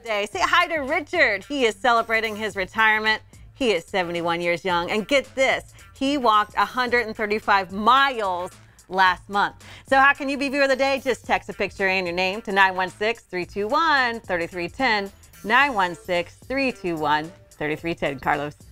Day. Say hi to Richard. He is celebrating his retirement. He is 71 years young. And get this, he walked 135 miles last month. So how can you be Viewer of the Day? Just text a picture and your name to 916-321-3310. 916-321-3310. Carlos.